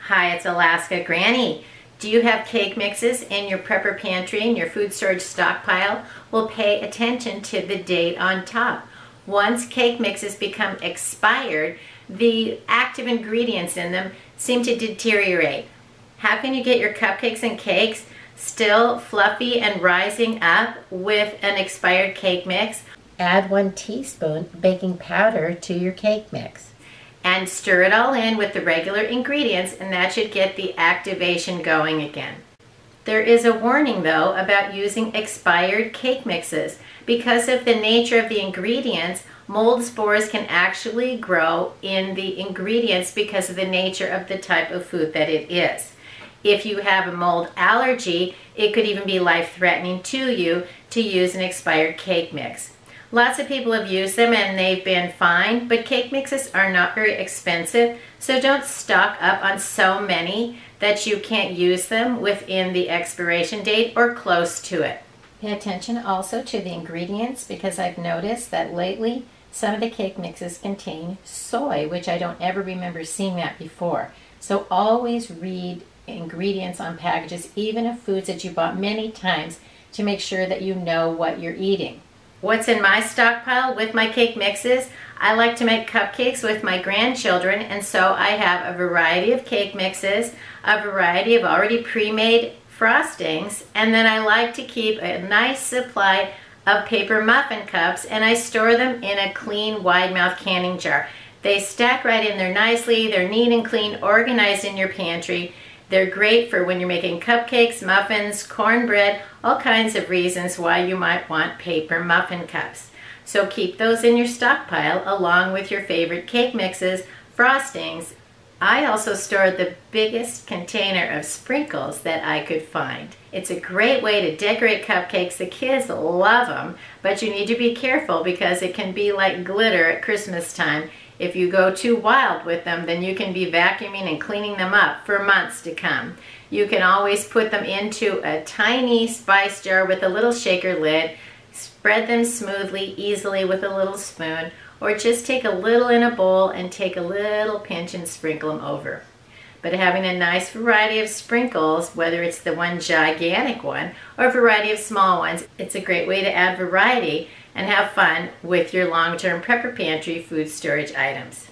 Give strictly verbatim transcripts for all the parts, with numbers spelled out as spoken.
Hi, it's Alaska Granny. Do you have cake mixes in your prepper pantry and your food storage stockpile? Well, pay attention to the date on top. Once cake mixes become expired, the active ingredients in them seem to deteriorate. How can you get your cupcakes and cakes still fluffy and rising up with an expired cake mix? Add one teaspoon baking powder to your cake mix. And stir it all in with the regular ingredients, and that should get the activation going again. There is a warning though about using expired cake mixes. Because of the nature of the ingredients, mold spores can actually grow in the ingredients because of the nature of the type of food that it is. If you have a mold allergy, it could even be life-threatening to you to use an expired cake mix. Lots of people have used them and they've been fine, but cake mixes are not very expensive, so don't stock up on so many that you can't use them within the expiration date or close to it. Pay attention also to the ingredients, because I've noticed that lately some of the cake mixes contain soy, which I don't ever remember seeing that before. So always read ingredients on packages, even of foods that you bought many times, to make sure that you know what you're eating. What's in my stockpile with my cake mixes? I like to make cupcakes with my grandchildren, and so I have a variety of cake mixes, a variety of already pre-made frostings, and then I like to keep a nice supply of paper muffin cups, and I store them in a clean wide mouth canning jar. They stack right in there nicely, they're neat and clean, organized in your pantry. They're great for when you're making cupcakes, muffins, cornbread, all kinds of reasons why you might want paper muffin cups. So keep those in your stockpile along with your favorite cake mixes, frostings. I also stored the biggest container of sprinkles that I could find. It's a great way to decorate cupcakes. The kids love them, but you need to be careful because it can be like glitter at Christmas time. If you go too wild with them, then you can be vacuuming and cleaning them up for months to come. You can always put them into a tiny spice jar with a little shaker lid, spread them smoothly, easily with a little spoon, or just take a little in a bowl and take a little pinch and sprinkle them over. But having a nice variety of sprinkles, whether it's the one gigantic one or a variety of small ones, it's a great way to add variety and have fun with your long-term prepper pantry food storage items.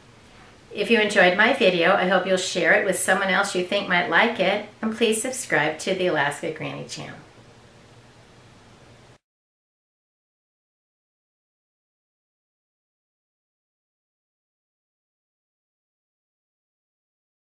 If you enjoyed my video, I hope you'll share it with someone else you think might like it, and please subscribe to the Alaska Granny channel.